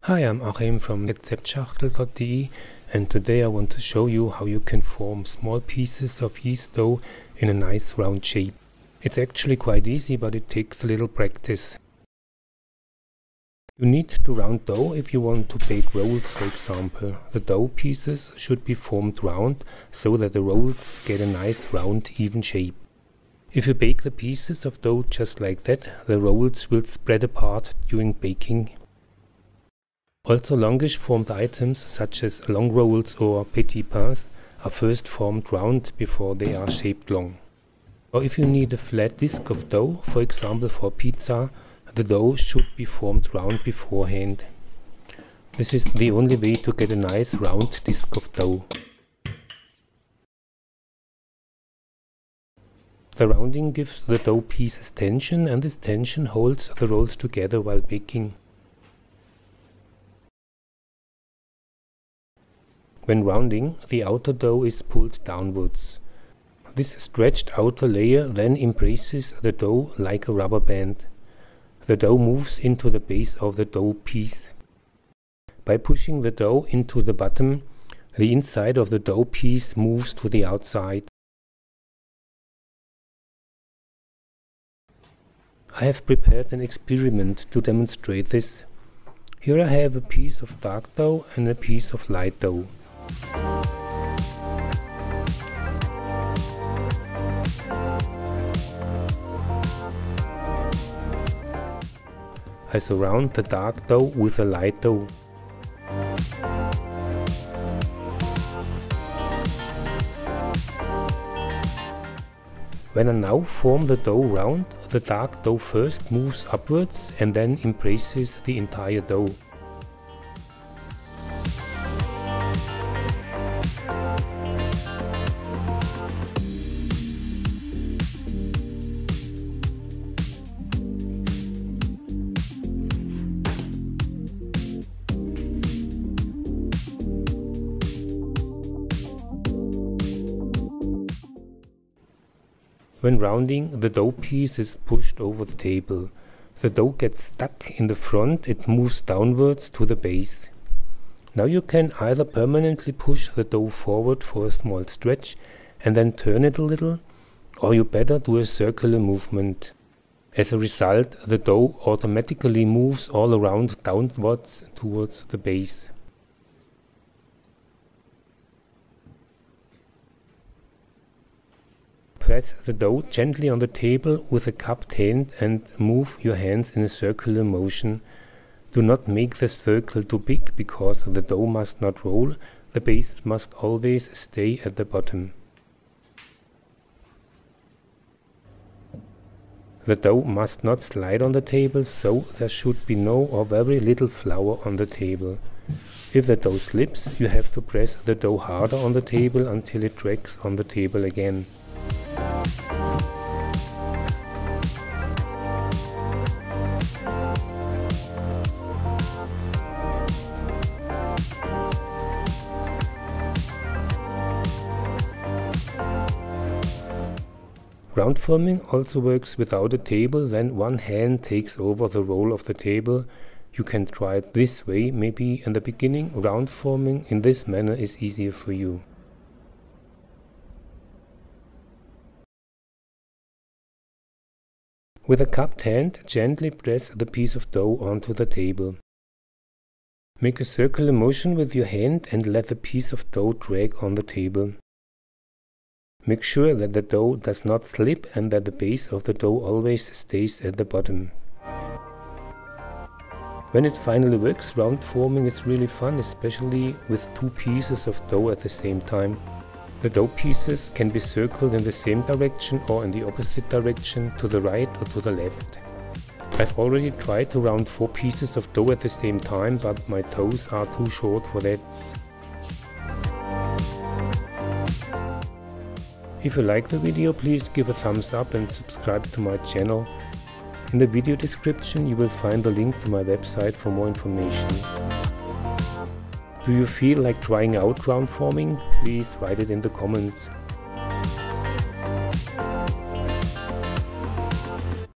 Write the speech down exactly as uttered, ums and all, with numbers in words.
Hi, I'm Achim from Rezeptschachtel dot de, and today I want to show you how you can form small pieces of yeast dough in a nice round shape. It's actually quite easy, but it takes a little practice. You need to round dough if you want to bake rolls, for example. The dough pieces should be formed round so that the rolls get a nice round even shape. If you bake the pieces of dough just like that, the rolls will spread apart during baking. Also, longish formed items such as long rolls or petit pains are first formed round before they are shaped long. Or if you need a flat disc of dough, for example for pizza, the dough should be formed round beforehand. This is the only way to get a nice round disc of dough. The rounding gives the dough pieces tension, and this tension holds the rolls together while baking. When rounding, the outer dough is pulled downwards. This stretched outer layer then embraces the dough like a rubber band. The dough moves into the base of the dough piece. By pushing the dough into the bottom, the inside of the dough piece moves to the outside. I have prepared an experiment to demonstrate this. Here I have a piece of dark dough and a piece of light dough. I surround the dark dough with a light dough. When I now form the dough round, the dark dough first moves upwards and then embraces the entire dough. When rounding, the dough piece is pushed over the table. The dough gets stuck in the front, it moves downwards to the base. Now you can either permanently push the dough forward for a small stretch and then turn it a little, or you better do a circular movement. As a result, the dough automatically moves all around downwards towards the base. Press the dough gently on the table with a cupped hand and move your hands in a circular motion. Do not make the circle too big, because the dough must not roll, the base must always stay at the bottom. The dough must not slide on the table, so there should be no or very little flour on the table. If the dough slips, you have to press the dough harder on the table until it drags on the table again. Round forming also works without a table, then one hand takes over the roll of the table. You can try it this way, maybe in the beginning round forming in this manner is easier for you. With a cupped hand, gently press the piece of dough onto the table. Make a circular motion with your hand and let the piece of dough drag on the table. Make sure that the dough does not slip and that the base of the dough always stays at the bottom. When it finally works, round forming is really fun, especially with two pieces of dough at the same time. The dough pieces can be circled in the same direction or in the opposite direction, to the right or to the left. I've already tried to round four pieces of dough at the same time, but my toes are too short for that. If you like the video, please give a thumbs up and subscribe to my channel. In the video description you will find the link to my website for more information. Do you feel like trying out round forming? Please write it in the comments.